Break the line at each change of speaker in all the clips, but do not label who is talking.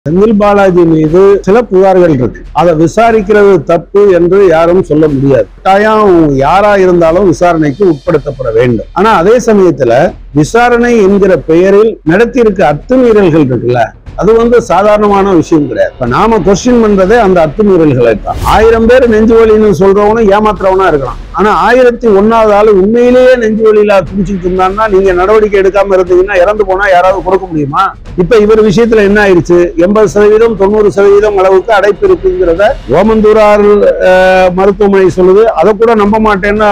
செந்தில் பாலாஜி மீது சில புகார்கள் இருக்கு. அதை விசாரிக்கிறது தப்பு என்று யாரும் சொல்ல முடியாது. கட்டாயம் யாரா இருந்தாலும் விசாரணைக்கு உட்படுத்தப்பட வேண்டும். ஆனா அதே சமயத்துல விசாரணை என்கிற பெயரில் நடத்தியிருக்க அத்துமீறல்கள் இருக்குல்ல, அது சாதாரணமான விஷயம் கிடையாது. இப்ப நாம கொஸ்டின் பண்றதே அந்த அத்துமீறல்களை தான். 1000 பேர் நெஞ்சு வலின்னு சொல்றவனும் ஏமாத்துறவனா இருக்கலாம். ஆனா 1001வது ஆளு உண்மையிலேயே நெஞ்சு வலியில துடிச்சுட்டு இருந்தான்னா நீங்க நடவடிக்கை எடுக்காம இருந்தீங்கன்னா இறந்து போனா யாராவது கொடுக்க முடியுமா? இப்ப இவர் விஷயத்துல என்ன ஆயிடுச்சு, 80% 90% அளவுக்கு அடைப்பு இருக்குங்கிறத ஓமந்தூரார் மருத்துவமனை சொல்லுது. அதை கூட நம்ப மாட்டேன்னு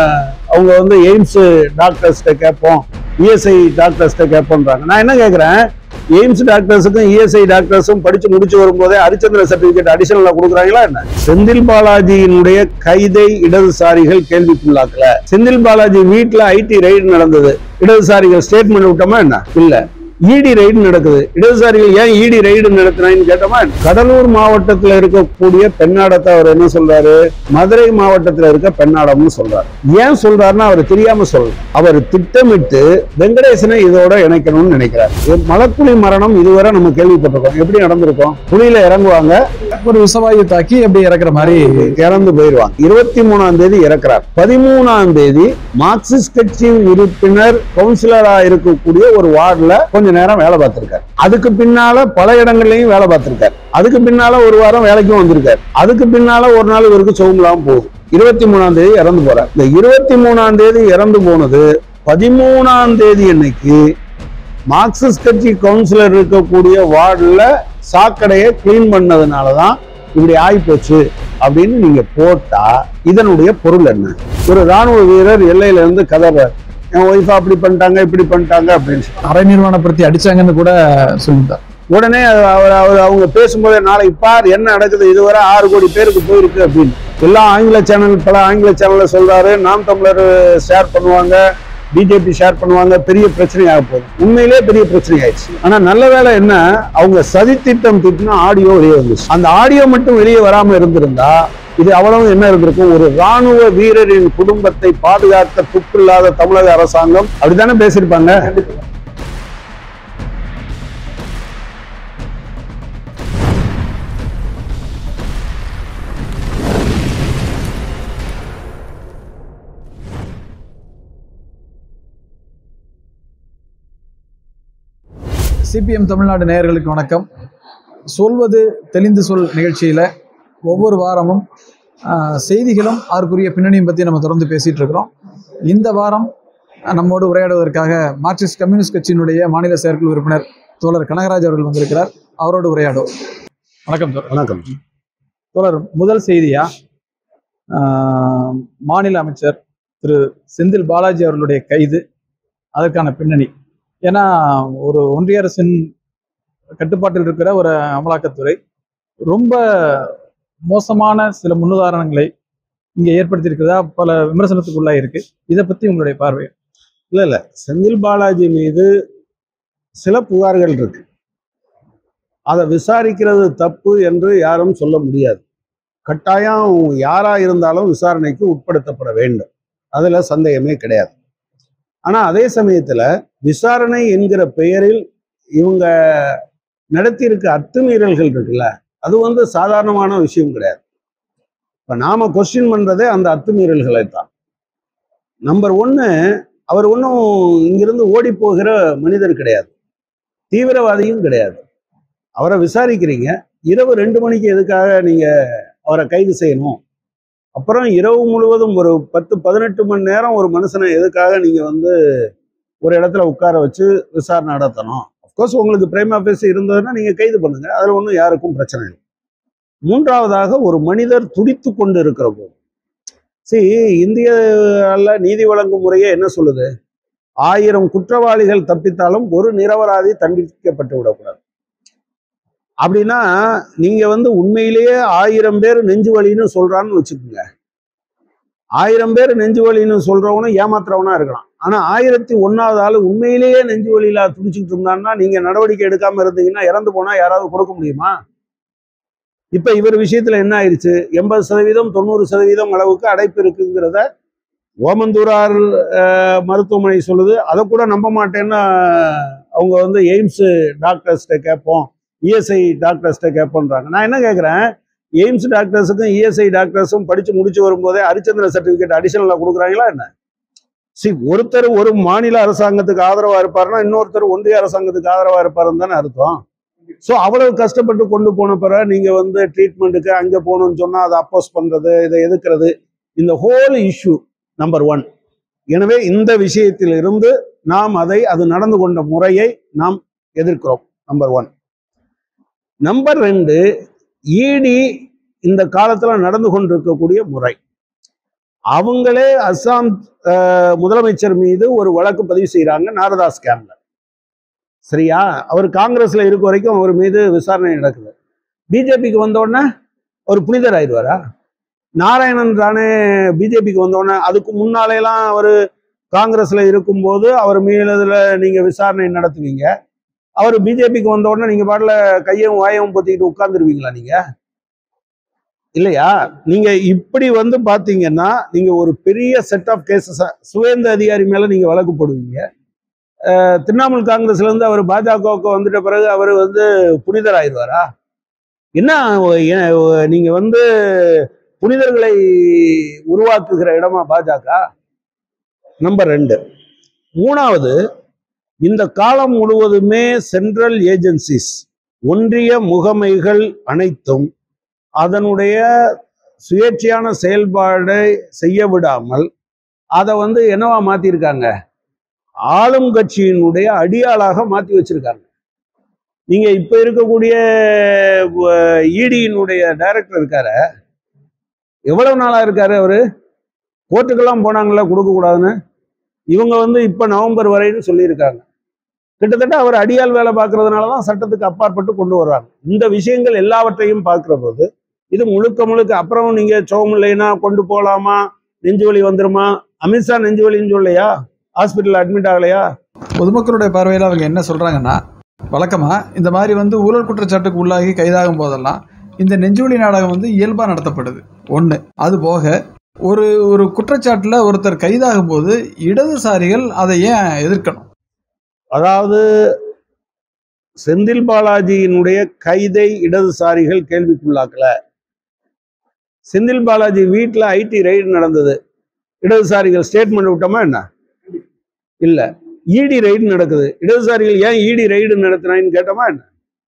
அவங்க எய்ம்ஸ் டாக்டர்ஸ்ட கேட்போம், இஎஸ்ஐ டாக்டர்ஸ்ட கேட்போன்றாங்க. நான் என்ன கேட்கிறேன், எய்ம்ஸ் டாக்டர்ஸுக்கும் இஎஸ்ஐ டாக்டர்ஸும் படிச்சு முடிச்சு வரும்போதே ஹரிச்சந்திர சர்டிபிகேட் அடிஷனலா கொடுக்குறாங்களா என்ன? செந்தில் பாலாஜியினுடைய கைதை இடதுசாரிகள் கேள்விக்குள்ளாக்கல. செந்தில் பாலாஜி வீட்டுல ஐடி ரைடு நடந்தது, இடதுசாரிகள் ஸ்டேட்மெண்ட் விட்டோமா என்ன? இல்ல. இடி ரைடு நடக்குது, இடதுசாரிகள் ஏன் இடி ரைடு நடத்தினான்னு கேட்டோமா? கடலூர் மாவட்டத்துல இருக்கக்கூடிய பெண்ணாடத்தை அவர் என்ன சொல்றாரு, மதுரை மாவட்டத்துல இருக்க பெண்ணாடம்னு சொல்றாரு. ஏன் சொல்றாருன்னா அவர் தெரியாம சொல்றாரு. அவர் திட்டமிட்டு வெங்கடேசனை இதோட இணைக்கணும்னு நினைக்கிறார். மலக்குழி மரணம் இதுவரை நம்ம கேள்விப்பட்டிருக்கோம். எப்படி நடந்திருக்கோம்? புலியில இறங்குவாங்க,
ஒரு விஷவாயு தாக்கி எப்படி இறக்குற மாதிரி
இறந்து போயிடுவாங்க. 23ஆம் தேதி இறக்குறார். 13ஆம் தேதி மார்க்சிஸ்ட் கட்சி உறுப்பினர் கவுன்சிலரா இருக்கக்கூடிய ஒரு வார்டுல கொஞ்ச நேரம் வேலை பார்த்திருக்காரு. அதுக்கு பின்னால பல இடங்கள்லயும் வேலை பார்த்திருக்காரு. அதுக்கு பின்னால ஒரு வாரம் வேலைக்கும் வந்திருக்காரு. அதுக்கு பின்னால ஒரு நாள் இவருக்கு சோகலாம் போகுது. 23ஆம் தேதி இறந்து போறார். இந்த 23ஆம் தேதி இறந்து போனது 13ஆம் தேதி அன்னைக்கு மார்க்சிஸ்ட் கட்சி கவுன்சிலர் இருக்கக்கூடிய வார்டுல சாக்கடையை கிளீன் பண்ணதுனாலதான் இப்படி ஆயிப்போச்சு அப்படின்னு நீங்க போட்டா இதனுடைய பொருள் என்ன? ஒரு ராணுவ வீரர் எல்லையில இருந்து கதறார், என் ஒய்ஃபா அப்படி பண்ணிட்டாங்க இப்படி பண்ணிட்டாங்க அப்படின்னு
அரை நிர்வாணப்படுத்தி அடிச்சாங்கன்னு கூட சொல்லிட்டார்.
உடனே அவங்க பேசும்போதே நாளைக்கு பார் என்ன நடக்குது, இதுவரை 6 கோடி பேருக்கு போயிருக்கு அப்படின்னு எல்லாம் ஆங்கில சேனல், பல ஆங்கில சேனல்ல சொல்றாரு. நாம் தமிழர் ஷேர் பண்ணுவாங்க, பிஜேபி ஷேர் பண்ணுவாங்க, பெரிய பிரச்சனை ஆக போகுது. உண்மையிலே பெரிய பிரச்சனை ஆயிடுச்சு. ஆனா நல்ல வேலை என்ன, அவங்க சதி திட்டம் திட்டினா ஆடியோ வெளியே வந்துச்சு. அந்த ஆடியோ மட்டும் வெளியே வராம இருந்திருந்தா இது அவ்வளவு என்ன இருந்திருக்கும், ஒரு ராணுவ வீரரின் குடும்பத்தை பாதுகாக்க துப்பில்லாத தமிழக அரசாங்கம் அப்படித்தானே பேசியிருப்பாங்க.
சிபிஎம் தமிழ்நாடு நேயர்களுக்கு வணக்கம். சொல்வது தெளிந்து சொல் நிகழ்ச்சியில் ஒவ்வொரு வாரமும் செய்திகளும் அதற்குரிய பின்னணியும் பற்றி நம்ம தொடர்ந்து பேசிகிட்டு இருக்கிறோம். இந்த வாரம் நம்மோடு உரையாடுவதற்காக மார்க்சிஸ்ட் கம்யூனிஸ்ட் கட்சியினுடைய மாநில செயற்குழு உறுப்பினர் தோழர் கனகராஜ் அவர்கள் வந்திருக்கிறார். அவரோடு உரையாடுவோம். வணக்கம் தோழர்.
வணக்கம்
தோழர். முதல் செய்தியா, மாநில அமைச்சர் திரு செந்தில் பாலாஜி அவர்களுடைய கைது, அதற்கான பின்னணி. ஏன்னா ஒரு ஒன்றிய அரசின் கட்டுப்பாட்டில் இருக்கிற ஒரு அமலாக்கத்துறை ரொம்ப மோசமான சில முன்னுதாரணங்களை இங்கே ஏற்படுத்தியிருக்கிறதா பல விமர்சனத்துக்குள்ளாக இருக்கு. இதை பத்தி உங்களுடைய பார்வை?
இல்ல, செந்தில் பாலாஜி மீது சில புகார்கள் இருக்கு. அதை விசாரிக்கிறது தப்பு என்று யாரும் சொல்ல முடியாது. கட்டாயம் யாரா இருந்தாலும் விசாரணைக்கு உட்படுத்தப்பட வேண்டும், அதுல சந்தேகமே கிடையாது. ஆனா அதே சமயத்துல விசாரணை என்கிற பெயரில் இவங்க நடத்தியிருக்க அத்துமீறல்கள் இருக்குல்ல, அது சாதாரணமான விஷயம் கிடையாது. இப்ப நாம கொஸ்டின் பண்றதே அந்த அத்துமீறல்களை தான். நம்பர் 1, அவர் ஒன்றும் இங்கிருந்து ஓடி போகிற மனிதர் கிடையாது, தீவிரவாதியும் கிடையாது. அவரை விசாரிக்கிறீங்க, இரவு 2 மணிக்கு எதுக்காக நீங்க அவரை கைது செய்யணும்? அப்புறம் இரவு முழுவதும் ஒரு 10-18 மணி நேரம் ஒரு மனுஷனை எதுக்காக நீங்க ஒரு இடத்துல உட்கார வச்சு விசாரணை நடத்தணும்? அப்கோர்ஸ் உங்களுக்கு பிரைம் ஆஃபீஸ் இருந்ததுன்னா நீங்க கைது பண்ணுங்க, அதுல ஒன்றும் யாருக்கும் பிரச்சனை இல்லை. 3ஆவதாக, ஒரு மனிதர் துடித்து கொண்டு இருக்கிற போது, இந்தியாவில் நீதி வழங்கும் முறையே என்ன சொல்லுது, 1000 குற்றவாளிகள் தப்பித்தாலும் ஒரு நிரபராதி தண்டிக்கப்பட்டு விடக்கூடாது. அப்படின்னா நீங்க உண்மையிலேயே 1000 பேர் நெஞ்சு வலின்னு சொல்றான்னு வச்சுக்கோங்க. 1000 பேர் நெஞ்சு வலின்னு சொல்றவனும் ஏமாத்துறவனா இருக்கலாம். ஆனா 1001வது ஆளு உண்மையிலேயே நெஞ்சு வலியில துடிச்சுட்டு இருந்தான்னா நீங்க நடவடிக்கை எடுக்காம இருந்தீங்கன்னா இறந்து போனா யாராவது கொடுக்க முடியுமா? இப்ப இவர் விஷயத்துல என்ன ஆயிடுச்சு, 80% 90% அளவுக்கு அடைப்பு இருக்குங்கிறத ஓமந்தூரார் மருத்துவமனை சொல்லுது. அதை கூட நம்ப மாட்டேன்னு அவங்க எய்ம்ஸ் டாக்டர்ஸ்ட கேட்போம், இஎஸ்ஐ டாக்டர்ஸ்கிட்ட கேட்போன்றாங்க. நான் என்ன கேட்குறேன், எய்ம்ஸ் டாக்டர்ஸுக்கும் இஎஸ்ஐ டாக்டர்ஸும் படித்து முடிச்சு வரும்போதே ஹரிச்சந்திர சர்டிஃபிகேட் அடிஷனலாக கொடுக்குறாங்களா என்ன? ஒருத்தர் ஒரு மாநில அரசாங்கத்துக்கு ஆதரவாக இருப்பாருன்னா இன்னொருத்தர் ஒன்றிய அரசாங்கத்துக்கு ஆதரவாக இருப்பாருன்னு தானே அர்த்தம். ஸோ அவ்வளவு கஷ்டப்பட்டு கொண்டு போன பிறகு நீங்கள் வந்து ட்ரீட்மெண்ட்டுக்கு அங்கே போகணும்னு சொன்னால் அதை அப்போஸ் பண்ணுறது, இதை எதுக்குறது, இந்த ஹோல் இஷ்யூ நம்பர் 1. எனவே இந்த விஷயத்தில் இருந்து நாம் அது நடந்து கொண்ட முறையை நாம் எதிர்க்கிறோம். நம்பர் 1. நம்பர் 2, இடி இந்த காலத்தில் நடந்து கொண்டிருக்கக்கூடிய முறை. அவங்களே அஸ்ஸாம் முதலமைச்சர் மீது ஒரு வழக்கு பதிவு செய்கிறாங்க நாரதா ஸ்கேம்ல. சரியா? அவர் காங்கிரஸ்ல இருக்க வரைக்கும் அவர் மீது விசாரணை நடக்குது. பிஜேபிக்கு வந்தோடனே ஒரு புனிதர் ஆயிடுவாரா? நாராயணன் ராணே பிஜேபிக்கு வந்தோடனே, அதுக்கு முன்னாலேலாம் அவர் காங்கிரஸ்ல இருக்கும்போது அவர் மீதுல நீங்க விசாரணை நடத்துவீங்க. அவர் பிஜேபிக்கு வந்த உடனே நீங்க பாடல கையும் வாயும் பொத்திக்கிட்டு உட்கார்ந்துருவீங்களா? நீங்க இல்லையா? நீங்க இப்படி வந்து பாத்தீங்கன்னா நீங்க ஒரு பெரிய செட் ஆஃப் கேசஸ் சுவேந்த அதிகாரி மேல நீங்க வழக்கு போடுவீங்க. திரிணாமுல் காங்கிரஸ்ல இருந்து அவர் பாஜகவுக்கு வந்துட்ட பிறகு அவர் வந்து புனிதர் ஆயிடுவாரா? என்ன நீங்க வந்து புனிதர்களை உருவாக்குகிற இடமா பாஜக? நம்பர் 2. 3வது, இந்த காலம் முழுவதுமே சென்ட்ரல் ஏஜென்சிஸ், ஒன்றிய முகமைகள் அனைத்தும் அதனுடைய சுயேட்சையான செயல்பாடை செய்ய விடாமல் அதை வந்து என்னவா மாத்திருக்காங்க, ஆளும் கட்சியினுடைய அடியாளாக மாத்தி வச்சிருக்காங்க. நீங்க இப்ப இருக்கக்கூடிய இடியினுடைய டைரக்டர் இருக்காரு, எவ்வளவு நாளா இருக்காரு? அவரு கோர்ட்டுக்கெல்லாம் போனாங்களா கொடுக்க கூடாதுன்னு. இவங்க வந்து இப்ப நவம்பர் வரைன்னு சொல்லியிருக்காங்க. கிட்டத்தட்ட அவர் அடியால் வேலை பார்க்கறதுனாலதான் சட்டத்துக்கு அப்பாற்பட்டு கொண்டு வர்றாங்க. இந்த விஷயங்கள் எல்லாவற்றையும் பார்க்கிற போது இது முழுக்க முழுக்க, அப்புறம் நீங்க சோகம் இல்லைன்னா கொண்டு போகலாமா, நெஞ்சு வலி வந்துருமா? அமித்ஷா நெஞ்சு வலின்னு சொல்லையா? ஹாஸ்பிட்டல் அட்மிட் ஆகலையா?
பொதுமக்களுடைய பார்வையில் அவங்க என்ன சொல்றாங்கன்னா, வழக்கமா இந்த மாதிரி வந்து ஊழல் குற்றச்சாட்டுக்கு உள்ளாகி கைதாகும் போதெல்லாம் இந்த நெஞ்சுவலி நாடகம் வந்து இயல்பா நடத்தப்படுது. ஒண்ணு. அது போக ஒரு ஒரு குற்றச்சாட்டுல ஒருத்தர் கைதாகும் போது இடதுசாரிகள் அதை ஏன் எதிர்க்கணும்?
அதாவது செந்தில் பாலாஜியினுடைய கைதை இடதுசாரிகள் கேள்விக்குள்ளாக்கல. செந்தில் பாலாஜி வீட்டில் ஐடி ரைடு நடந்தது, இடதுசாரிகள் ஸ்டேட்மெண்ட் விட்டோமா என்ன? இல்ல. இடி ரைடு நடக்குது, இடதுசாரிகள் ஏன் இடி ரைடு நடத்தினான்னு கேட்டோமா என்ன?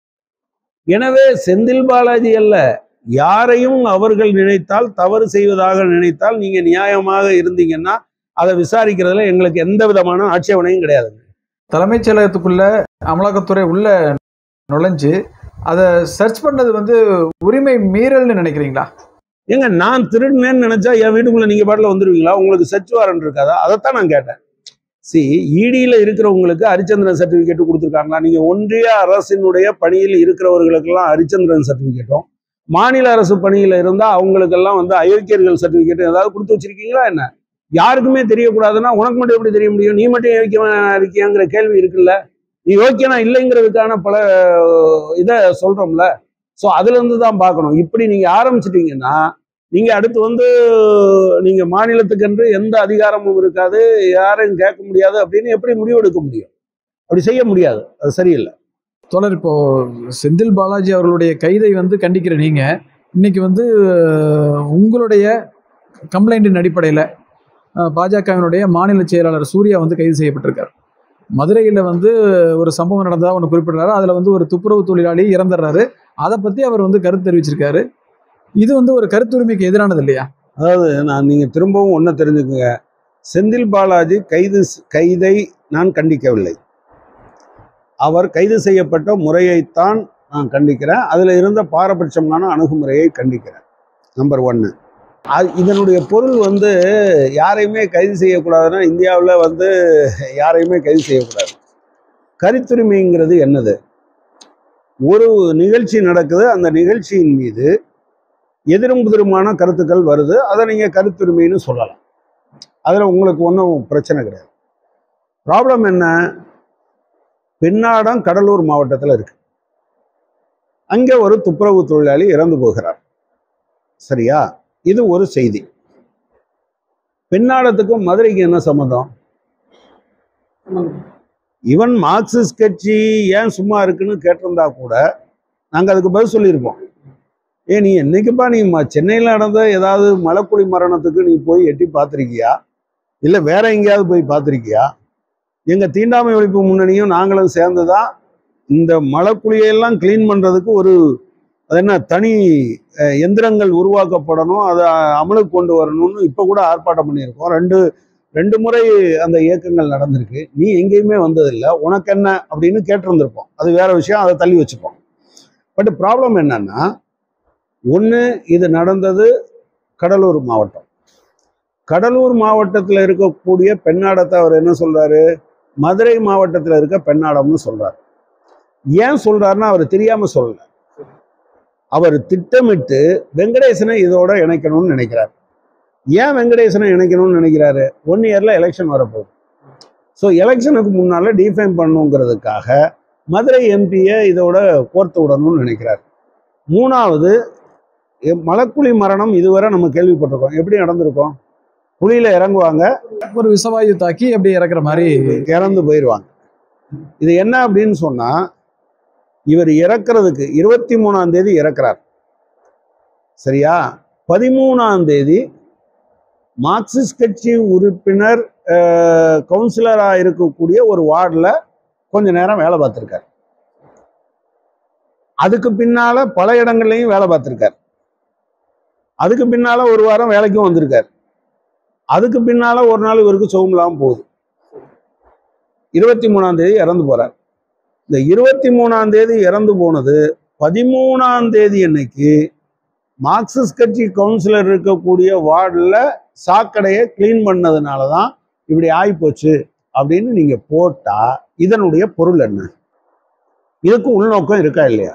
எனவே செந்தில் பாலாஜி அல்ல, யாரையும் அவர்கள் நினைத்தால், தவறு செய்வதாக நினைத்தால், நீங்க நியாயமாக இருந்தீங்கன்னா அதை விசாரிக்கிறதுல எங்களுக்கு எந்த விதமான ஆட்சேபனையும் கிடையாது.
தலைமைச் செயலகத்துக்குள்ள அமலாக்கத்துறை உள்ள நுழைஞ்சு அதை சர்ச் பண்ணது வந்து உரிமை மீறல்னு நினைக்கிறீங்களா?
ஏங்க, நான் திருடுனேன்னு நினைச்சா என் வீட்டுக்குள்ள நீங்க பாட்டில் வந்துருவீங்களா? உங்களுக்கு சர்ச் வாரண்ட் இருக்காதா? அதைத்தான் நான் கேட்டேன். இடியில இருக்கிறவங்களுக்கு ஹரிச்சந்திரன் சர்டிபிகேட் கொடுத்துருக்காங்களா? நீங்க ஒன்றிய அரசினுடைய பணியில் இருக்கிறவர்களுக்கெல்லாம் ஹரிச்சந்திரன் சர்டிபிகேட்டும், மாநில அரசு பணியில இருந்தா அவங்களுக்கெல்லாம் வந்து அயோக்கியர்கள் சர்டிபிகேட் ஏதாவது கொடுத்து வச்சிருக்கீங்களா என்ன? யாருக்குமே தெரியக்கூடாதுன்னா உனக்கு மட்டும் எப்படி தெரிய முடியும்? நீ மட்டும் யோக்கியமா இருக்கியாங்கிற கேள்வி இருக்குல்ல. நீ யோக்கியனா இல்லைங்கிறதுக்கான பல இதை சொல்றோம்ல. ஸோ அதுல இருந்து தான் பார்க்கணும். இப்படி நீங்க ஆரம்பிச்சிட்டீங்கன்னா நீங்க அடுத்து வந்து நீங்க மாநிலத்துக்கென்று எந்த அதிகாரமும் இருக்காது, யாரையும் கேட்க முடியாது அப்படின்னு எப்படி முடிவெடுக்க முடியும்? அப்படி செய்ய முடியாது, அது சரியில்லை.
தோழர், இப்போ செந்தில் பாலாஜி அவர்களுடைய கைதை வந்து கண்டிக்கிற நீங்க இன்னைக்கு வந்து உங்களுடைய கம்ப்ளைண்டின் அடிப்படையில் பாஜகவினுடைய மாநில செயலாளர் சூர்யா வந்து கைது செய்யப்பட்டிருக்கார். மதுரையில் வந்து ஒரு சம்பவம் நடந்ததா ஒன்று குறிப்பிடுறாரு. அதில் வந்து ஒரு துப்புரவு தொழிலாளி இறந்துடுறாரு. அதை பற்றி அவர் வந்து கருத்து தெரிவிச்சிருக்காரு. இது வந்து ஒரு கருத்துரிமைக்கு எதிரானது இல்லையா?
அதாவது நீங்கள் திரும்பவும் ஒன்றை தெரிஞ்சுக்குங்க, செந்தில் பாலாஜி கைதை நான் கண்டிக்கவில்லை. அவர் கைது செய்யப்பட்ட முறையைத்தான் நான் கண்டிக்கிறேன். அதில் இருந்த பாரபட்சமான அணுகுமுறையை கண்டிக்கிறேன். நம்பர் 1. இதனுடைய பொருள் வந்து யாரையுமே கைது செய்யக்கூடாதுன்னா இந்தியாவில் வந்து யாரையுமே கைது செய்யக்கூடாது. கருத்துரிமைங்கிறது என்னது? ஒரு நிகழ்ச்சி நடக்குது, அந்த நிகழ்ச்சியின் மீது எதிரும் புதிருமான கருத்துக்கள் வருது, அதை நீங்கள் கருத்துரிமைன்னு சொல்லலாம். அதில் உங்களுக்கு ஒன்றும் பிரச்சனை கிடையாது. ப்ராப்ளம் என்ன? பெண்ணாடம் கடலூர் மாவட்டத்தில் இருக்கு. அங்கே ஒரு துப்புரவு தொழிலாளி இறந்து போகிறார். சரியா? இது ஒரு செய்தி. பெண்ணாடத்துக்கும் மதுரைக்கு என்ன சம்மந்தம்? இவன் மார்க்சிஸ்ட் கட்சி ஏன் சும்மா இருக்குன்னு கேட்டிருந்தா கூட நாங்கள் அதுக்கு பதில் சொல்லியிருப்போம். நீ என்னைக்குப்பா நீ சென்னையில் நடந்த ஏதாவது மலைக்குழி மரணத்துக்கு நீ போய் எட்டி பார்த்துருக்கியா, இல்லை வேற எங்கேயாவது போய் பார்த்துருக்கியா? எங்கள் தீண்டாமை ஒழிப்பு முன்னணியும் நாங்களும் சேர்ந்து தான் இந்த மலைக்குழியெல்லாம் கிளீன் பண்ணுறதுக்கு ஒரு அது என்ன தனி எந்திரங்கள் உருவாக்கப்படணும், அதை அமலுக்கு கொண்டு வரணும்னு இப்போ கூட ஆர்ப்பாட்டம் பண்ணியிருக்கோம். ரெண்டு முறை அந்த இயக்கங்கள் நடந்திருக்கு. நீ எங்கேயுமே வந்ததில்லை, உனக்கு என்ன அப்படின்னு கேட்டிருந்திருப்போம். அது வேற விஷயம், அதை தள்ளி வச்சுப்போம். பட் ப்ராப்ளம் என்னன்னா, ஒன்று இது நடந்தது கடலூர் மாவட்டம். கடலூர் மாவட்டத்தில் இருக்கக்கூடிய பெண்ணாடத்தை அவர் என்ன சொல்றாரு, மதுரை மாவட்டத்தில் இருக்க பெண்ணாடம்னு சொல்றாரு. ஏன் சொல்றாருன்னா அவர் தெரியாம சொல்லல, அவர் திட்டமிட்டு வெங்கடேசனை இதோட இணைக்கணும்னு நினைக்கிறார். ஏன் வெங்கடேசனை இணைக்கணும்னு நினைக்கிறாரு? 1 இயர்ல எலெக்ஷன் வரப்போகுது. ஸோ எலெக்ஷனுக்கு முன்னால டிஃபைன் பண்ணுங்கிறதுக்காக மதுரை எம்பியை இதோட கோர்த்து விடணும்னு நினைக்கிறார். 3வது, மலைக்குழி மரணம் இதுவரை நம்ம கேள்விப்பட்டிருக்கோம். எப்படி நடந்திருக்கோம்? குழியில இறங்குவாங்க,
ஒரு விஷவாயு தாக்கி அப்படி இறக்குற மாதிரி
இறந்து போயிடுவாங்க. இது என்ன அப்படின்னு சொன்னா, இவர் இறக்குறதுக்கு 23ஆம் தேதி இறக்குறார், சரியா? 13ஆம் தேதி மார்க்சிஸ்ட் கட்சி உறுப்பினர் கவுன்சிலராக இருக்கக்கூடிய ஒரு வார்டில் கொஞ்ச நேரம் வேலை பார்த்துருக்கார். அதுக்கு பின்னால பல இடங்கள்லையும் வேலை பார்த்துருக்கார். அதுக்கு பின்னால ஒரு வாரம் வேலைக்கும் வந்திருக்கார். அதுக்கு பின்னால ஒரு நாள் இவருக்கு சுகமில்லாமல் போகுது. 23ஆம் தேதி இறந்து போறார். இந்த 23ஆம் தேதி இறந்து போனது 13ஆம் தேதி அன்னைக்கு மார்க்சிஸ்ட் கட்சி கவுன்சிலர் இருக்கக்கூடிய வார்டில் சாக்கடையை கிளீன் பண்ணதுனால தான் இப்படி ஆகிப்போச்சு அப்படின்னு நீங்க போட்டா இதனுடைய பொருள் என்ன? இதுக்கு உள்நோக்கம் இருக்கா இல்லையா?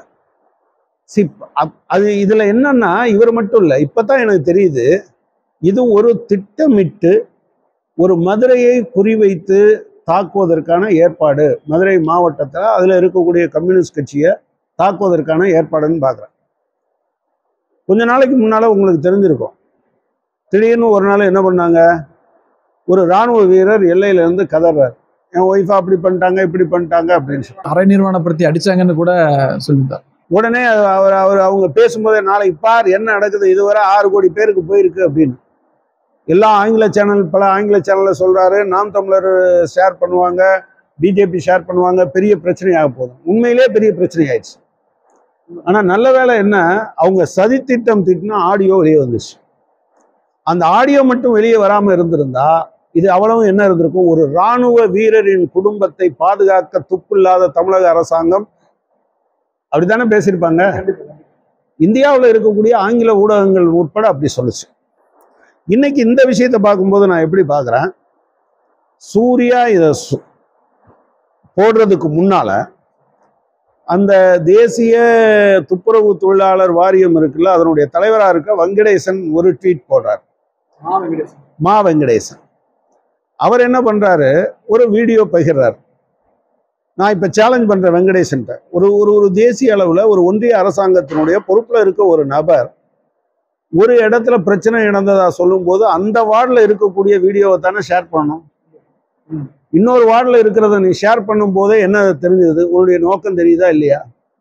அது இதுல என்னன்னா, இவர் மட்டும் இல்லை, இப்பதான் எனக்கு தெரியுது, இது ஒரு திட்டமிட்டு ஒரு மதுரையை குறிவைத்து தாக்குவதற்கான ஏற்பாடு, மதுரை மாவட்டத்தில் அதுல இருக்கக்கூடிய கம்யூனிஸ்ட் கட்சியை தாக்குவதற்கான ஏற்பாடுன்னு பார்க்குறேன். கொஞ்ச நாளைக்கு முன்னால உங்களுக்கு தெரிஞ்சிருக்கும், திடீர்னு ஒரு நாள் என்ன பண்ணாங்க, ஒரு இராணுவ வீரர் எல்லையில இருந்து கதறார், என் ஒய்ஃபா அப்படி பண்ணிட்டாங்க இப்படி பண்ணிட்டாங்க அப்படின்னு சொல்லி
அரை நிர்வாணப்படுத்தி அடிச்சாங்கன்னு கூட சொல்லிட்டார்.
உடனே அவங்க பேசும்போதே, நாளைக்கு பார் என்ன நடக்குது, இதுவரை 6 கோடி பேருக்கு போயிருக்கு அப்படின்னு எல்லா பல ஆங்கில சேனல்ல சொல்றாரு. நாம் தமிழர் ஷேர் பண்ணுவாங்க, பிஜேபி ஷேர் பண்ணுவாங்க, பெரிய பிரச்சனையாக போதும். உண்மையிலே பெரிய பிரச்சனை ஆயிடுச்சு. ஆனா நல்ல வேலை என்ன, அவங்க சதி திட்டம் திட்டினா ஆடியோ வெளியே வந்துச்சு. அந்த ஆடியோ மட்டும் வெளியே வராம இருந்திருந்தா இது அவ்வளவு என்ன இருந்திருக்கும், ஒரு இராணுவ வீரரின் குடும்பத்தை பாதுகாக்க துப்பில்லாத தமிழக அரசாங்கம் அப்படித்தானே பேசியிருப்பாங்க. இந்தியாவில் இருக்கக்கூடிய ஆங்கில ஊடகங்கள் உட்பட அப்படி சொல்லுச்சு. இன்னைக்கு இந்த விஷயத்தை பார்க்கும்போது நான் எப்படி பார்க்குறேன், சூர்யா இதை போடுறதுக்கு முன்னால அந்த தேசிய துப்புரவு தொழிலாளர் வாரியம் இருக்குல்ல, அதனுடைய தலைவராக இருக்க வெங்கடேசன் ஒரு ட்வீட் போடுறார். மா வெங்கடேசன் அவர் என்ன பண்றாரு, ஒரு வீடியோ பகிர்றார். நான் இப்ப சேலஞ்ச் பண்றேன் வெங்கடேசன், ஒரு தேசிய அளவுல ஒரு ஒன்றிய அரசாங்கத்தினுடைய பொறுப்புல இருக்க ஒரு நபர் ஒரு இடத்துல பிரச்சனை நடந்ததா சொல்லும் போது அந்த வார்டில் இருக்கக்கூடிய வீடியோவை தானே ஷேர் பண்ணணும். இன்னொரு வார்டில் இருக்கிறத நீ ஷேர் பண்ணும் போதே என்ன தெரிஞ்சது, உன்னுடைய நோக்கம் தெரியுதா இல்லையா?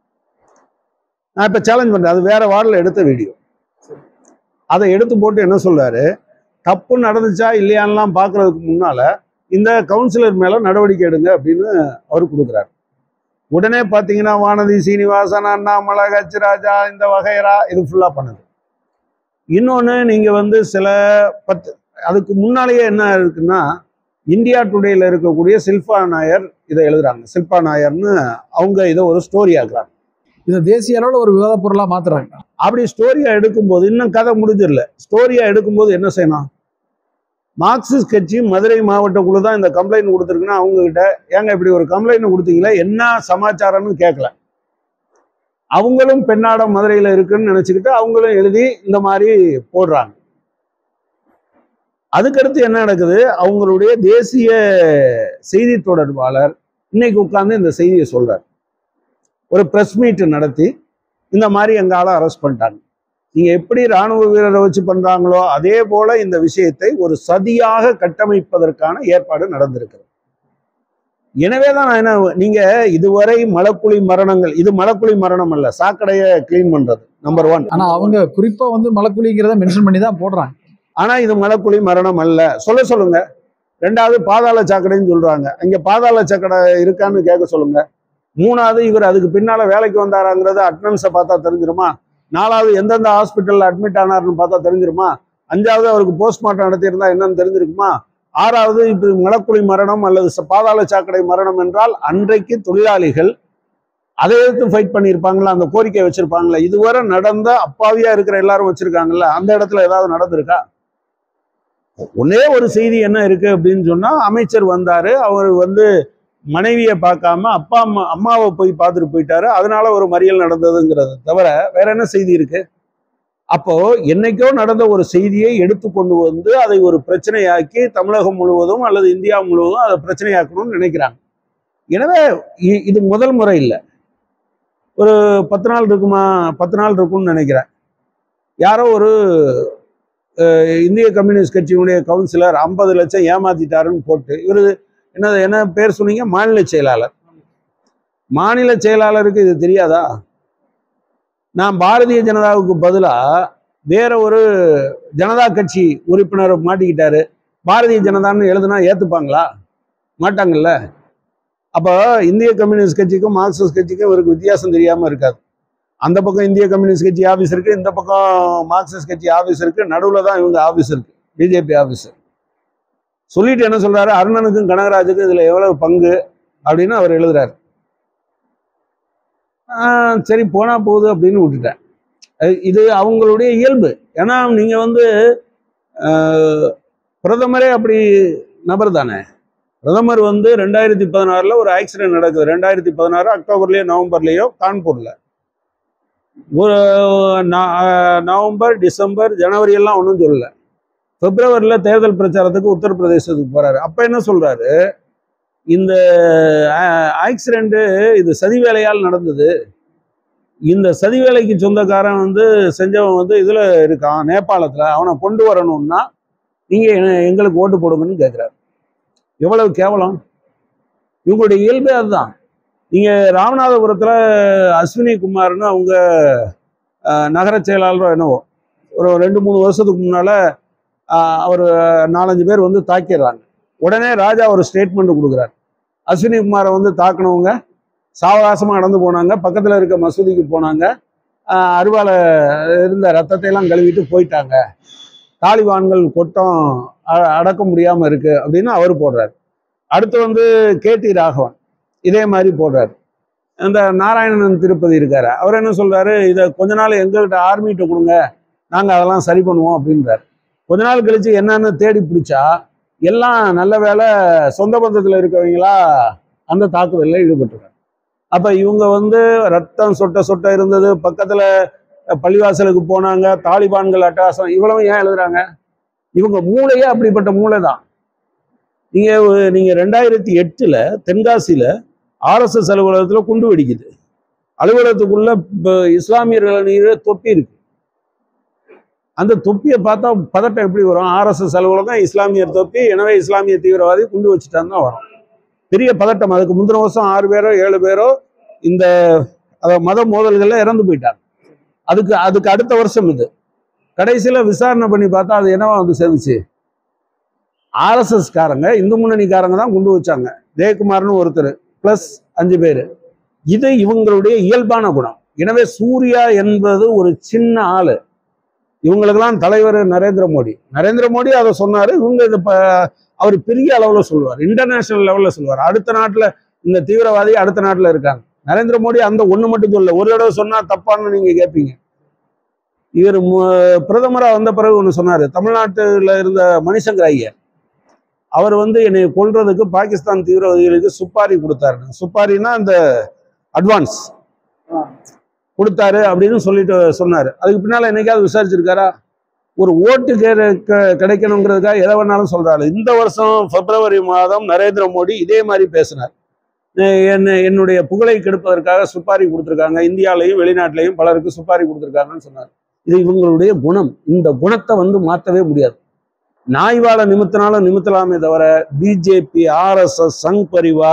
நான் இப்ப சேலஞ்ச் பண்றேன், அது வேற வார்டில் எடுத்த வீடியோ. அதை எடுத்து போட்டு என்ன சொல்றாரு, தப்பு நடந்துச்சா இல்லையான்லாம் பார்க்கறதுக்கு முன்னால இந்த கவுன்சிலர் மேல நடவடிக்கை எடுங்க அப்படின்னு அவர் கொடுக்குறாரு. உடனே பார்த்தீங்கன்னா வானதி சீனிவாசன், அண்ணாமலை, ஹெச்ராஜா, இந்த வகைரா இது ஃபுல்லா பண்ணுது. இன்னொன்று நீங்க சில அதுக்கு முன்னாலேயே என்ன இருக்குன்னா, இந்தியா டுடேல இருக்கக்கூடிய ஷில்பா நாயர் இதை எழுதுறாங்க. ஷில்பா நாயர்னு அவங்க இதை ஒரு ஸ்டோரி ஆக்குறாங்க.
இதை தேசிய அளவில் ஒரு விவாத பொருளா மாத்துறாங்க. அப்படி
ஸ்டோரியா எடுக்கும்போது இன்னும் கதை முடிஞ்சிடல. ஸ்டோரியா எடுக்கும்போது என்ன செய்யணும், மார்க்சிஸ்ட் கட்சி மதுரை மாவட்ட குழு தான் இந்த கம்ப்ளைண்ட் கொடுத்துருக்குன்னா அவங்க கிட்ட, ஏங்க இப்படி ஒரு கம்ப்ளைண்ட் கொடுத்தீங்களா, என்ன சமாச்சாரம்னு கேட்கல. அவங்களும் பெண்ணாடம் மதுரையில இருக்குன்னு நினைச்சுக்கிட்டு அவங்களும் எழுதி இந்த மாதிரி போடுறாங்க. அதுக்கடுத்து என்ன நடக்குது, அவங்களுடைய தேசிய செய்தி தொடர்பாளர் இன்னைக்கு உட்கார்ந்து இந்த செய்தியை சொல்றார். ஒரு பிரஸ் மீட் நடத்தி இந்த மாதிரி எங்க ஆளை அரெஸ்ட் பண்ணிட்டாங்க. நீங்க எப்படி இராணுவ வீரரை வச்சு பண்றாங்களோ அதே போல இந்த விஷயத்தை ஒரு சதியாக கட்டமைப்பதற்கான ஏற்பாடு நடந்திருக்கிறது. எனவேதான் நான் என்ன, நீங்க இதுவரை மலக்குழி மரணங்கள், இது மலக்குழி மரணம் அல்ல, சாக்கடையை கிளீன் பண்றது நம்பர் 1.
ஆனா அவங்க குறிப்பா வந்து மலக்குழிங்கிறத மென்ஷன் பண்ணி தான் போடுறாங்க.
ஆனா இது மலக்குழி மரணம் அல்ல, சொல்லுங்க. 2வது பாதாள சாக்கடைன்னு சொல்றாங்க, அங்க பாதாள சாக்கடை இருக்கான்னு கேட்க சொல்லுங்க. 3வது இவர் அதுக்கு பின்னால வேலைக்கு வந்தாராங்கிறது அட்டனன்ஸை பார்த்தா தெரிஞ்சிருமா? 4வது எந்தெந்த ஹாஸ்பிட்டல்ல அட்மிட் ஆனார்னு பார்த்தா தெரிஞ்சிருமா? 5வது அவருக்கு போஸ்ட்மார்ட்டம் நடத்தியிருந்தா என்னன்னு தெரிஞ்சிருக்குமா? 6வது இப்ப மலக்குழி மரணம் அல்லது பாதாள சாக்கடை மரணம் என்றால் அன்றைக்கு தொழிலாளிகள் அதை எதிர்த்து ஃபைட் பண்ணியிருப்பாங்களா, அந்த கோரிக்கை வச்சிருப்பாங்களா? இதுவரை நடந்த அப்பாவியா இருக்கிற எல்லாரும் வச்சிருக்காங்கல்ல, அந்த இடத்துல ஏதாவது நடந்திருக்கா? ஒன்னே ஒரு செய்தி என்ன இருக்கு அப்படின்னு சொன்னா, அமைச்சர் வந்தாரு, அவர் வந்து மனைவியை பார்க்காம அம்மாவை போய் பார்த்துட்டு போயிட்டாரு, அதனால ஒரு மறியல் நடந்ததுங்கிறத தவிர வேற என்ன செய்தி இருக்கு? அப்போ என்னைக்கோ நடந்த ஒரு செய்தியை எடுத்து கொண்டு வந்து அதை ஒரு பிரச்சனையாக்கி தமிழகம் முழுவதும் அல்லது இந்தியா முழுவதும் அதை பிரச்சனையாக்கணும்னு நினைக்கிறாங்க. எனவே இது முதல் முறை இல்லை. ஒரு 10 நாள் இருக்குமா, 10 நாள் இருக்கும்னு நினைக்கிறேன். யாரோ ஒரு இந்திய கம்யூனிஸ்ட் கட்சியினுடைய கவுன்சிலர் 50 லட்சம் ஏமாத்திட்டாருன்னு போட்டு, இவரு என்ன பேர் சொன்னீங்க? மாநில செயலாளர். மாநில செயலாளருக்கு இது தெரியாதா? நான் பாரதிய ஜனதாவுக்கு பதிலா வேற ஒரு ஜனதா கட்சி உறுப்பினர் மாட்டிக்கிட்டாரு, பாரதிய ஜனதான்னு எழுதுனா ஏத்துப்பாங்களா? மாட்டாங்கல்ல. அப்போ இந்திய கம்யூனிஸ்ட் கட்சிக்கும் மார்க்சிஸ்ட் கட்சிக்கும் இவருக்கு வித்தியாசம் தெரியாம இருக்காது. அந்த பக்கம் இந்திய கம்யூனிஸ்ட் கட்சி ஆஃபீஸ் இருக்கு, இந்த பக்கம் மார்க்சிஸ்ட் கட்சி ஆஃபீஸ் இருக்கு, நடுவில் தான் இவங்க ஆஃபீஸ் இருக்கு, பிஜேபி ஆஃபீஸ். சொல்லிட்டு என்ன சொல்றாரு? அருணனுக்கும் கனகராஜுக்கும் இதுல எவ்வளவு பங்கு அப்படின்னு அவர் எழுதுறாரு. சரி போனா போகுது அப்படின்னு விட்டுட்டேன். இது அவங்களுடைய இயல்பு. ஏன்னா நீங்க வந்து பிரதமரே அப்படி நபர் தானே. பிரதமர் வந்து 2016 ஒரு ஆக்சிடென்ட் நடக்குது. 2016 அக்டோபர்லயோ நவம்பர்லயோ கான்பூர்ல. ஒரு நவம்பர், டிசம்பர், ஜனவரி எல்லாம் ஒன்றும் சொல்லல. பிப்ரவரியில தேர்தல் பிரச்சாரத்துக்கு உத்தரப்பிரதேசத்துக்கு போறாரு. அப்ப என்ன சொல்றாரு? இந்த ஆக்சிடென்ட் இது சதி வேலையால் நடந்தது, இந்த சதி வேலைக்கு சொந்தக்காரன் வந்து செஞ்சவன் வந்து இதுல இருக்கான் நேபாளத்துல, அவனை கொண்டு வரணும்னா நீங்க எங்களுக்கு ஓட்டு போடுங்கன்னு கேட்கிறாரு. எவ்வளவு கேவலம்! இவங்களுடைய இயல்பே அதுதான். நீங்க ராமநாதபுரத்துல அஸ்வினி குமார்னு அவங்க நகர செயலாளரோ என்னவோ ஒரு 2-3 வருஷத்துக்கு முன்னால அவர் 4-5 பேர் வந்து தாக்கிடுறாங்க. உடனே ராஜா ஒரு ஸ்டேட்மெண்ட் கொடுக்குறாரு. அஸ்வினி குமாரை வந்து தாக்கினவங்க சாவகாசமாக நடந்து போனாங்க, பக்கத்தில் இருக்க மசூதிக்கு போனாங்க, அருவால இருந்த ரத்தத்தை எல்லாம் கழுவிட்டு போயிட்டாங்க, தாலிபான்கள் கொட்டம் அடக்க முடியாமல் இருக்கு அப்படின்னு அவர் போடுறாரு. அடுத்து வந்து KT ராகவன் இதே மாதிரி போடுறாரு. இந்த நாராயணன் திருப்பதி இருக்காரு, அவர் என்ன சொல்றாரு? இதை கொஞ்ச நாள் எங்கள்கிட்ட ஆர்மிகிட்ட கொடுங்க, நாங்கள் அதெல்லாம் சரி பண்ணுவோம் அப்படின்றாரு. கொஞ்ச நாள் கழிச்சு என்னன்னு தேடி பிடிச்சா எல்லாம் நல்ல வேலை சொந்த பந்தத்தில் இருக்கவங்களா அந்த தாக்குதலில் ஈடுபட்டிருக்காங்க. அப்போ இவங்க வந்து ரத்தம் சொட்ட இருந்தது, பக்கத்தில் பள்ளிவாசலுக்கு போனாங்க, தாலிபான்கள் அட்டகாசம், இவ்வளவு ஏன் எழுதுறாங்க? இவங்க மூளையே அப்படிப்பட்ட மூளை தான். நீங்க 2008 தென்காசியில RSS அலுவலகத்தில் குண்டு வெடிக்குது. அலுவலகத்துக்குள்ள இஸ்லாமியர்கள் தொப்பி இருக்கு. அந்த தொப்பியை பார்த்தா பதட்டம் எப்படி வரும்? RSS அலுவலகம், இஸ்லாமியர் தொப்பி, எனவே இஸ்லாமிய தீவிரவாதி குண்டு வச்சுட்டான்னு தான் வரும். பெரிய பதட்டம். அதுக்கு முந்தின வருஷம் 6 பேரோ 7 பேரோ இந்த மத மோதல்கள்ல இறந்து போயிட்டாங்க. அதுக்கு அடுத்த வருஷம் இது. கடைசியில விசாரணை பண்ணி பார்த்தா அது என்னவா வந்து சேர்ந்துச்சு? RSS காரங்க, இந்து முன்னணிக்காரங்க தான் குண்டு வச்சாங்க. ஜெயக்குமார்னு ஒருத்தர் பிளஸ் 5 பேர். இது இவங்களுடைய இயல்பான குணம். எனவே சூர்யா என்பது ஒரு சின்ன ஆளு. இவங்களுக்கெல்லாம் தலைவர் நரேந்திர மோடி அதை சொன்னாரு. இவங்க அவர் பெரிய அளவுல சொல்லுவார், இன்டர்நேஷனல் லெவல்ல சொல்லுவார். அடுத்த நாட்டுல இந்த தீவிரவாதி அடுத்த நாட்டுல இருக்காங்க. நரேந்திர மோடி அந்த ஒண்ணு மட்டும் சொல்ல, ஒரு தடவை சொன்னா தப்பான்னு நீங்க கேட்பீங்க. இவர் பிரதமரா வந்த பிறகு ஒண்ணு சொன்னாரு. தமிழ்நாட்டுல இருந்த மணிசங்கர் ஐயர், அவர் வந்து என்னை கொல்றதுக்கு பாகிஸ்தான் தீவிரவாதிகளுக்கு சுப்பாரி கொடுத்தாரு. சுப்பாரின்னா அந்த அட்வான்ஸ் கொடுத்தாரு அப்படின்னு சொல்லிட்டு சொன்னாரு. அதுக்கு பின்னால என்னைக்காவது விசாரிச்சிருக்காரா? ஒரு ஓட்டு கிடைக்கணுங்கிறதுக்காக எதை வேணாலும் சொல்றாரு. இந்த வருஷம் பிப்ரவரி மாதம் நரேந்திர மோடி இதே மாதிரி பேசினார். என்னுடைய புகழை கெடுப்பதற்காக சுப்பாரி கொடுத்துருக்காங்க, இந்தியாவிலையும் வெளிநாட்டிலையும் பலருக்கு சுப்பாரி கொடுத்துருக்காங்கன்னு சொன்னார். இது இவங்களுடைய குணம். இந்த குணத்தை வந்து மாற்றவே முடியாது. நாய்வாழ நிமித்தினாலும் நிமித்தலாமே தவிர பிஜேபி, RSS, சங் பரிவார்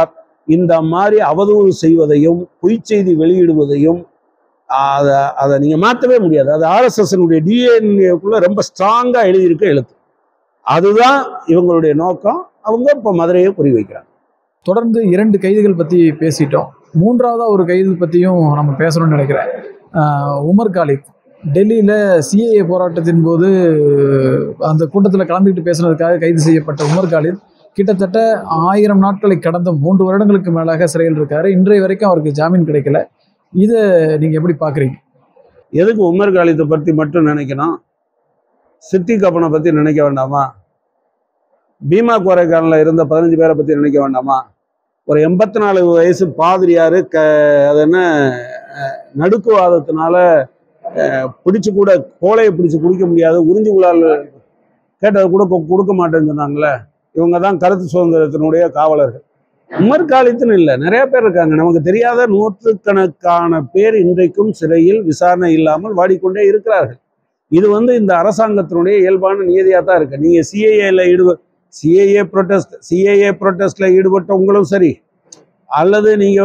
இந்த மாதிரி அவதூறு செய்வதையும் பொய் செய்தி வெளியிடுவதையும் அதை நீங்க மாற்றவே முடியாது. அது ஆர்எஸ்எஸ்னுடைய டிஎன்ஏக்குள்ள ரொம்ப ஸ்ட்ராங்கா எழுதியிருக்க எழுத்து. அதுதான் இவங்களுடைய நோக்கம். அவங்க இப்போ மதுரையை குறி வைக்கிறாங்க.
தொடர்ந்து 2 கைதுகள் பற்றி பேசிட்டோம். 3ஆவதா ஒரு கைது பற்றியும் நம்ம பேசணும்னு நினைக்கிறேன். உமர் காலித் டெல்லியில் சிஏஏ போராட்டத்தின் போது அந்த கூட்டத்தில் கலந்துக்கிட்டு பேசுனதுக்காக கைது செய்யப்பட்ட உமர் காலித் கிட்டத்தட்ட 1000 நாட்களை கடந்த 3 வருடங்களுக்கு மேலாக சிறையில் இருக்காரு. இன்றைய வரைக்கும் அவருக்கு ஜாமீன் கிடைக்கல. இதை நீங்க எப்படி பாக்குறீங்க?
எதுக்கு உமர் காலித்தை பற்றி மட்டும் நினைக்கணும்? சித்திக் கப்பனை பற்றி நினைக்க வேண்டாமா? பீமா கோரைக்கானில் இருந்த 15 பேரை பற்றி நினைக்க வேண்டாமா? ஒரு 84 வயசு பாதிரியார் அது என்ன நடுக்குவாதத்தினால பிடிச்சு கூட கோலையை பிடிச்சு குடிக்க முடியாது, உறிஞ்சு குழால் கேட்டதை கூட கொடுக்க மாட்டேன்னு சொன்னாங்களே, இவங்க தான் கருத்து சுதந்திரத்தினுடைய காவலர்கள். உமர் காலித்துன்னு இல்லை, நிறைய பேர் இருக்காங்க. நமக்கு தெரியாத 100கணக்கான பேர் இன்றைக்கும் சிறையில் விசாரணை இல்லாமல் வாடிக்கொண்டே இருக்கிறார்கள். இது இந்த அரசாங்கத்தினுடைய இயல்பான நியதியாக தான் இருக்கு. நீங்க சிஏஏ ப்ரொட்டஸ்ட்ல ஈடுபட்டவங்களும் சரி, அல்லது நீங்க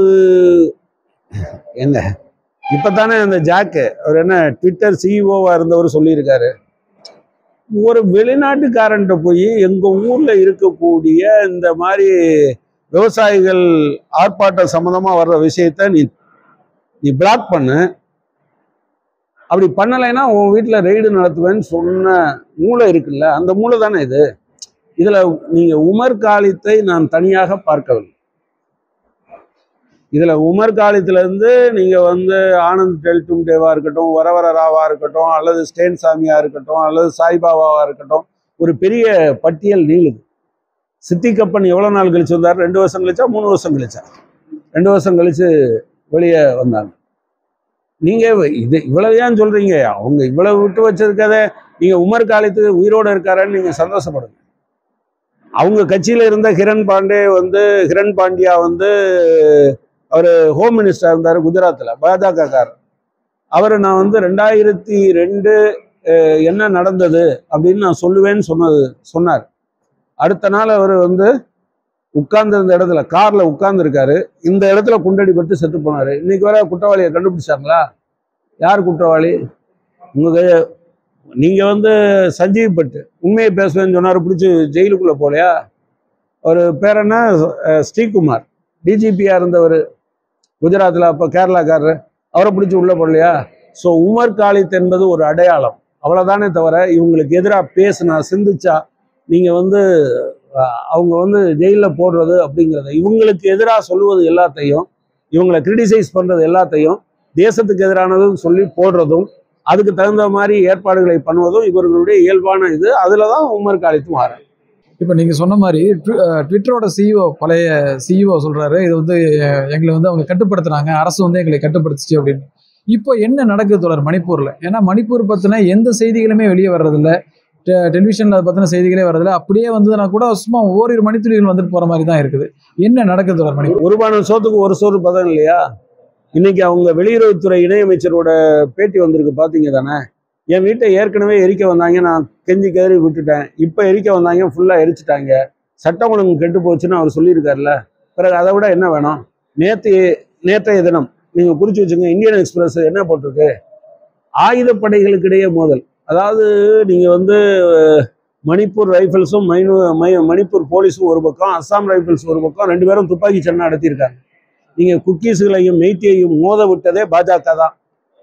என்ன இப்பதானே அந்த ஜாக்கு அவர் என்ன ட்விட்டர் சிஇஓவா இருந்தவர் சொல்லியிருக்காரு, ஒரு வெளிநாட்டுக்காரன்ட்ட போய் எங்க ஊர்ல இருக்கக்கூடிய இந்த மாதிரி விவசாயிகள் ஆர்ப்பாட்டம் சம்மந்தமா வர்ற விஷயத்த நீ பிளாக் பண்ணு, அப்படி பண்ணலைன்னா உன் வீட்டில் ரெய்டு நடத்துவேன்னு சொன்ன மூளை இருக்குல்ல, அந்த மூளை தானே இது. இதுல நீங்க உமர் காலித்தை நான் தனியாக பார்க்கவில்லை. இதுல உமர் காலித்துல இருந்து நீங்க ஆனந்த் டெல்டும் தேவா இருக்கட்டும், வரவர ராவா இருக்கட்டும், அல்லது ஸ்டேன் சாமியா இருக்கட்டும், அல்லது சாய்பாபாவா இருக்கட்டும், ஒரு பெரிய பட்டியல் நீளுது. சித்திக் கப்பன் எவ்வளவு நாள் கழிச்சு வந்தார்? 2 வருஷம் கழிச்சா 3 வருஷம் கழிச்சா? 2 வருஷம் கழிச்சு வெளியே வந்தாங்க. நீங்க இது இவ்வளவு ஏன் சொல்றீங்க? அவங்க இவ்வளவு விட்டு வச்சிருக்கத நீங்க உமர் காலித்து உயிரோட இருக்காருன்னு நீங்க சந்தோஷப்படுங்க. அவங்க கட்சியில இருந்த ஹிரண் பாண்டியா அவர் ஹோம் மினிஸ்டர் இருந்தார் குஜராத்தில், பாஜகக்காரர். அவர் நான் 2002 என்ன நடந்தது அப்படின்னு நான் சொல்லுவேன்னு சொன்னார். அடுத்த நாள் அவர் உட்கார்ந்து இடத்துல கார்ல உட்கார்ந்து இருக்காரு, இந்த இடத்துல குண்டடிப்பட்டு செத்து போனாரு. இன்னைக்கு வர குற்றவாளியை கண்டுபிடிச்சாங்களா? யார் குற்றவாளி? நீங்க சஞ்சீவ் பட்டு உண்மையை பேசுவேன்னு சொன்னாரு, பிடிச்சி ஜெயிலுக்குள்ள போலையா? அவர் பேர் என்ன? ஸ்ரீகுமார், டிஜிபியா இருந்தவர் குஜராத்தில், அப்போ கேரளாக்காரர், அவரை பிடிச்சி உள்ள போடலையா? ஸோ உமர் காலித் என்பது ஒரு அடையாளம், அவ்வளோதானே தவிர இவங்களுக்கு எதிராக பேசுனா சிந்திச்சா நீங்க அவங்க ஜெயிலில் போடுறது அப்படிங்கிறத, இவங்களுக்கு எதிராக சொல்லுவது எல்லாத்தையும், இவங்களை கிரிட்டிசைஸ் பண்றது எல்லாத்தையும் தேசத்துக்கு எதிரானதுன்னு சொல்லி போடுறதும், அதுக்கு தகுந்த மாதிரி ஏற்பாடுகளை பண்ணுவதும் இவர்களுடைய இயல்பான இது. அதுல தான் உமர் காலித்தும் மாறாரு.
இப்போ நீங்கள் சொன்ன மாதிரி ட்விட்டரோட சிஇஓ, பழைய சிஇஓ சொல்கிறாரு, இது எங்களை அவங்க கட்டுப்படுத்துனாங்க, அரசு எங்களை கட்டுப்படுத்துச்சு அப்படின்னு. இப்போ என்ன நடக்குது தொடர் மணிப்பூரில்? ஏன்னா மணிப்பூர் பற்றின எந்த செய்திகளுமே வெளியே வர்றதில்ல, டெலிவிஷனில் அதை பற்றின செய்திகளே வர்றதில்ல. அப்படியே வந்ததுன்னா கூட சும்மா ஓரிரு மணித்துளிகள் வந்துட்டு போகிற மாதிரி தான் இருக்குது. என்ன நடக்குது தொடர் மணிப்பூர்?
ஒரு பானம் சோத்துக்கு ஒரு சோறு பதம் இல்லையா? இன்னைக்கு அவங்க வெளியுறவுத்துறை இணையமைச்சரோட பேட்டி வந்திருக்கு, பார்த்தீங்க தானே? என் வீட்டை ஏற்கனவே எரிக்க வந்தாங்க, நான் கெஞ்சி கதறி விட்டுட்டேன், இப்போ எரிக்க வந்தாங்க, ஃபுல்லாக எரிச்சிட்டாங்க, சட்டம் ஒழுங்கு கெட்டு போச்சுன்னு அவர் சொல்லியிருக்காருல்ல. பிறகு அதை விட என்ன வேணும்? நேற்றைய தினம் நீங்கள் குறித்து வச்சுங்க, இந்தியன் எக்ஸ்பிரஸ் என்ன போட்டிருக்கு? ஆயுதப்படைகளுக்கு இடையே மோதல். அதாவது நீங்கள் மணிப்பூர் ரைஃபிள்ஸும் மணிப்பூர் போலீஸும் ஒரு பக்கம், அஸ்ஸாம் ரைஃபிள்ஸ் ஒரு பக்கம், 2 பேரும் துப்பாக்கி சண்டை நடத்தியிருக்காங்க. நீங்கள் குக்கீஸுகளையும் மெய்த்தியையும் மோத விட்டதே பாஜக தான்.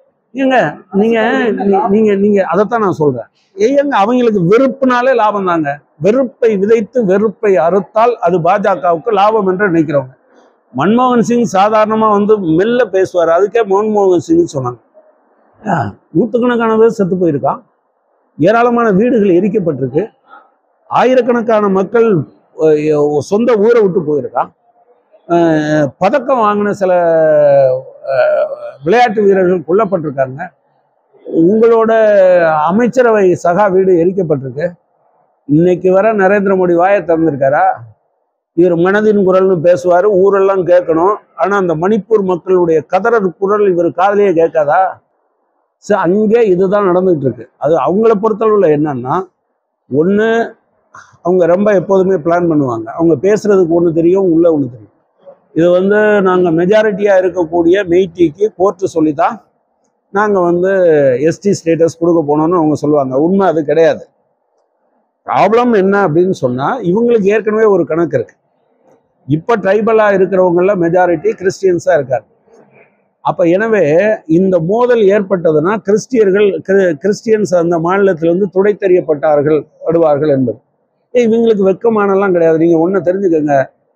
நீங்க அதைத்தான் நான் சொல்றேன். அவங்களுக்கு வெறுப்புனாலே லாபம் தாங்க. வெறுப்பை விதைத்து வெறுப்பை அறுத்தால் அது பாஜகவுக்கு லாபம் என்று நினைக்கிறவங்க. மன்மோகன் சிங் சாதாரணமா மெல்ல பேசுவார், அதுக்கே மன்மோகன் சிங் சொன்னாங்க. 100கணக்கான பேர் செத்து போயிருக்கான், ஏராளமான வீடுகள் எரிக்கப்பட்டிருக்கு, ஆயிரக்கணக்கான மக்கள் சொந்த ஊரை விட்டு போயிருக்கான், பதக்கம் வாங்கின சில விளையாட்டு வீரர்கள் கொல்லப்பட்டிருக்காங்க, உங்களோட அமைச்சரவை சகா வீடு எரிக்கப்பட்டிருக்கு. இன்னைக்கு வர நரேந்திர மோடி வாயை திறந்திருக்காரா? இவர் மனதின் குரல்னு பேசுவார், ஊரெல்லாம் கேட்கணும். ஆனால் அந்த மணிப்பூர் மக்களுடைய கதறல் குரல் இவர் காதலையே கேட்காதா? அங்கே இதுதான் நடந்துகிட்டு இருக்கு. அது அவங்கள பொறுத்தளவில் என்னன்னா, ஒன்று அவங்க ரொம்ப எப்போதுமே பிளான் பண்ணுவாங்க, அவங்க பேசுறதுக்கு ஒன்று தெரியும், உள்ள ஒன்று தெரியும். இது வந்து நாங்கள் மெஜாரிட்டியாக இருக்கக்கூடிய மெய்ட்டிக்கு கோர்ட்டு சொல்லி தான் நாங்கள் எஸ்டி ஸ்டேட்டஸ் கொடுக்க போனோம்னு அவங்க சொல்லுவாங்க. உண்மை அது கிடையாது. ப்ராப்ளம் என்ன அப்படின்னு சொன்னால், இவங்களுக்கு ஏற்கனவே ஒரு கணக்கு இருக்கு. இப்போ ட்ரைபலாக இருக்கிறவங்கள மெஜாரிட்டி கிறிஸ்டியன்ஸாக இருக்காங்க. அப்போ எனவே இந்த மோதல் ஏற்பட்டதுன்னா கிறிஸ்டியன்ஸ் அந்த மாநிலத்திலிருந்து துடை தெரியப்படுவார்கள் என்பது. இவங்களுக்கு வெக்கமானலாம் கிடையாது. நீங்கள் ஒன்று தெரிஞ்சுக்கோங்க,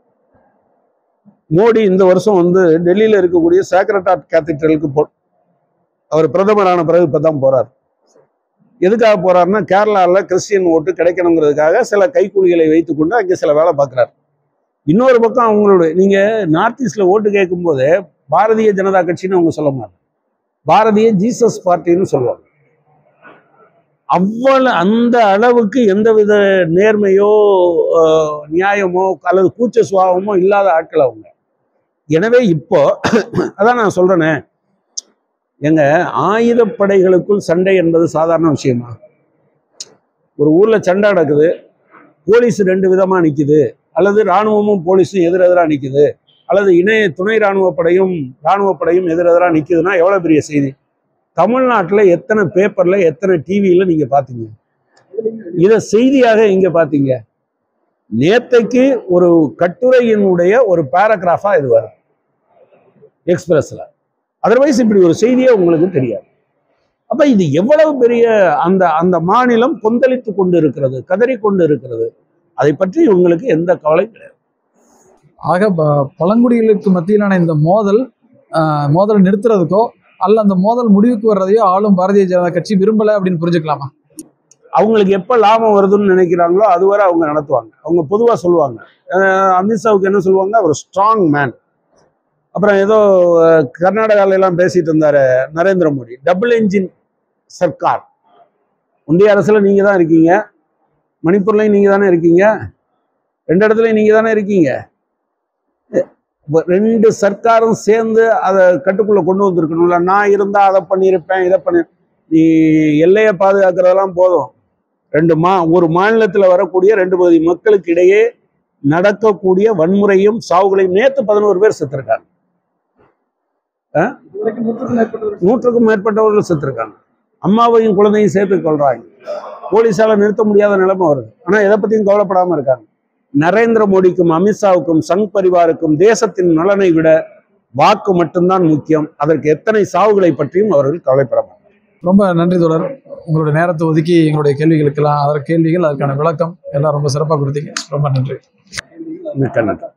மோடி இந்த வருஷம் டெல்லியில் இருக்கக்கூடிய சேக்ரட் ஹார்ட் கேத்தீட்ரலுக்கு அவர் பிரதமரான பிறகு இப்போ தான் போகிறார். எதுக்காக போகிறாருன்னா, கேரளாவில் கிறிஸ்டியன் ஓட்டு கிடைக்கணுங்கிறதுக்காக சில கைக்கூலிகளை வைத்துக்கொண்டு அங்கே சில வேலை பார்க்குறாரு. இன்னொரு பக்கம் அவங்களோட நீங்கள் நார்த் ஈஸ்டில் ஓட்டு கேட்கும்போது பாரதிய ஜனதா கட்சின்னு அவங்க சொல்ல மாட்டாங்க, பாரதிய ஜீசஸ் பார்ட்டின்னு சொல்லுவாங்க. அவ்வளவு அந்த அளவுக்கு எந்தவித நேர்மையோ நியாயமோ அல்லது கூச்ச சுபாவமோ இல்லாத ஆட்கள் அவங்க. எனவே இப்போ அதான் நான் சொல்றேனே, எங்க ஆயுதப்படைகளுக்குள் சண்டை என்பது சாதாரண விஷயமா? ஒரு ஊர்ல சண்டை நடக்குது, போலீஸ் 2 விதமா நிக்குது, அல்லது இராணுவமும் போலீஸும் எதிரெதிராக நிக்குது, அல்லது துணை இராணுவப்படையும் எதிரெதிராக நிக்குதுன்னா எவ்வளவு பெரிய செய்தி. தமிழ்நாட்டில் எத்தனை பேப்பர்ல எத்தனை டிவியில நீங்க பாத்தீங்க? இதை செய்தியாக இங்க பாத்தீங்க. நேத்தைக்கு ஒரு கட்டுரையினுடைய ஒரு பேராகிராஃபா இது வரும் எக்ஸ்பிரஸ்ல. அதர்வைஸ் இப்படி ஒரு செய்தியே உங்களுக்கு தெரியாது. அப்ப இது எவ்வளவு பெரிய அந்த மாநிலம் கொந்தளித்து கொண்டு இருக்கிறது, கதறி கொண்டு இருக்கிறது. அதை பற்றி உங்களுக்கு எந்த கவலையும் கிடையாது.
ஆக பழங்குடிகளுக்கு மத்தியிலான இந்த மோதலை நிறுத்துறதுக்கோ அல்ல அந்த மோதல் முடிவுக்கு வர்றதையோ ஆளும் பாரதிய ஜனதா கட்சி விரும்பல அப்படின்னு புரிஞ்சுக்கலாமா?
அவங்களுக்கு எப்ப லாபம் வருதுன்னு நினைக்கிறாங்களோ அதுவரை அவங்க நடத்துவாங்க. அவங்க பொதுவா சொல்லுவாங்க, அமித்ஷாவுக்கு என்ன சொல்லுவாங்க, ஒரு ஸ்ட்ராங் மேன். அப்புறம் ஏதோ கர்நாடகால எல்லாம் பேசிட்டு இருந்தாரு நரேந்திர மோடி, டபுள் என்ஜின் சர்க்கார். ஒன்றிய அரசுல நீங்க தான் இருக்கீங்க, மணிப்பூர்லையும் நீங்க தானே இருக்கீங்க, 2 இடத்துலையும் நீங்க தானே இருக்கீங்க. 2 சர்க்காரும் சேர்ந்து அதை கட்டுக்குள்ள கொண்டு வந்திருக்கணும்ல. நான் இருந்தா அதை பண்ணியிருப்பேன், இதை பண்ணி. நீ எல்லையை பாதுகாக்கிறதெல்லாம் போதும். ஒரு மாநிலத்தில் வரக்கூடிய 2 பகுதி மக்களுக்கு இடையே நடக்கக்கூடிய வன்முறையும் சாவுகளையும் நேற்று 11 பேர் செத்துருக்காங்க. 100க்கும் மேற்பட்டவர்கள் செத்துருக்காங்க. அம்மாவையும் குழந்தையும் சேர்த்து கொள்றாங்க. போலீஸால நிறுத்த முடியாத நிலைமை வருது. ஆனா எதை பத்தியும் கவலைப்படாம இருக்காங்க. நரேந்திர மோடிக்கும் அமித்ஷாவுக்கும் சங் பரிவாருக்கும் தேசத்தின் நலனை விட வாக்கு மட்டும்தான் முக்கியம். அதற்கு எத்தனை சாவுகளை பற்றியும் அவர்கள் கவலைப்பட மாட்டார்.
ரொம்ப நன்றி தோழர். உங்களுடைய நேரத்தை ஒதுக்கி எங்களுடைய கேள்விகளுக்கெல்லாம் அதற்கான விளக்கம் எல்லாம் ரொம்ப சிறப்பாக கொடுத்தீங்க. ரொம்ப நன்றி.
மிக்க நன்றி.